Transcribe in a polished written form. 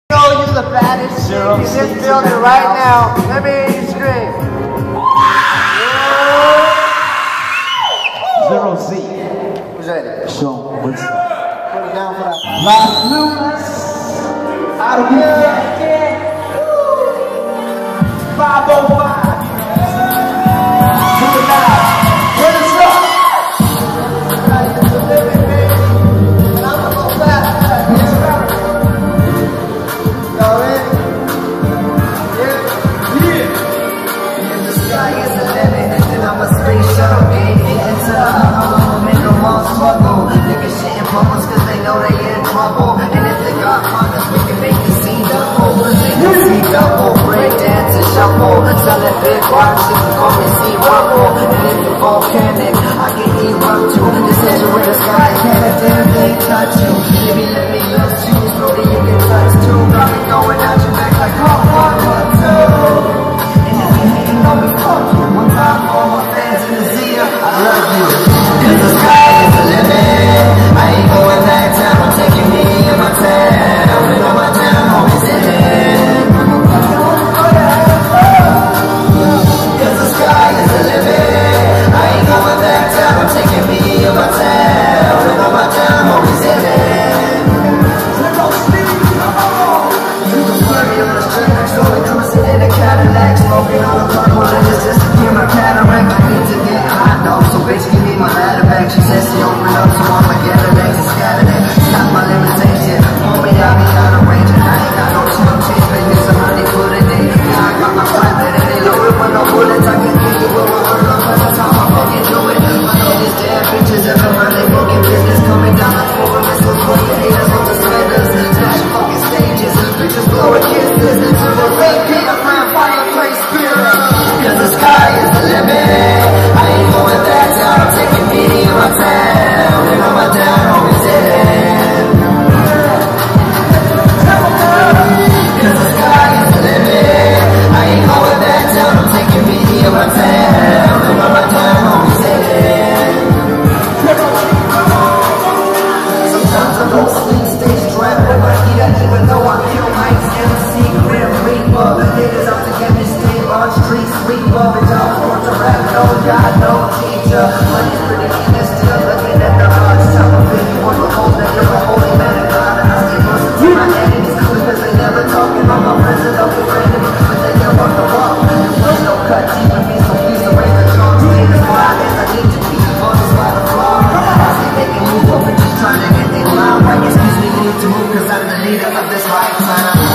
Show you the baddest shit in this building right now. Let me hear you scream. Zero Z. Who's ready? Show what's up. Put it down for that. Las Lunas. Albuquerque. 505. Volcanic, I can erupt you. This engine where the sky can't a damn thing touch you. Baby, let me love you. Slowly you can touch too. Got me going out your back like hot water too. And if you hating on me, fuck you. One time for all my fans in the Zia, I love you. Cause the sky is the limit. I ain't going back down. I'm taking me in my town. And all my town homies in it. Cause the sky is the limit. I'm taking me in my town, and all my town homies in it. You can find me on the street next door, cruising in a Cadillac, smoking on a blunt while I just hear my cataract. I need to get hot dog, so bitch give me my ladder back. She says she open up, so I'ma get her legs and scatter that. Stop my limitation, homie, I be out of range, and I ain't got no chump change, but here's some money for the day. Yeah, I got my private, and they loaded with no bullets. I can kill you with my word up, by the time I fucking do it. Bitches ever run, they fucking business coming down like 4 missiles for your haters on the suspenders. Smash fucking stages, bitches blowing kisses into the Rey Theater, fireplace spirit. Cause the sky is the limit. I ain't going back down, I'm taking me in my town, and all my town homies in it. Cause the sky is the limit. I ain't going back down, I'm taking me in my town, and all my town homies in it. Don't sleep, stay strapped with my heat. I even though I kill Mike's MC, Grim Reaper. Niggas out to get me, stay on street sweeper. Bitch, I'm born to rap, no God, no teacher. Money's pretty keen, they're still looking at the odds. Top of it, you want to hold that you're a holy man of God. I stay close to my enemies, cause they never talking about my friends and don't be friendly, but they can walk the walk. There's no cut deep in me, so please erase the chalk. Stay as quiet as I need to be on this by the floor. I stay making moves, but just trying to get things right. Excuse me, you need to move, cause I'm the leader of this lifetime.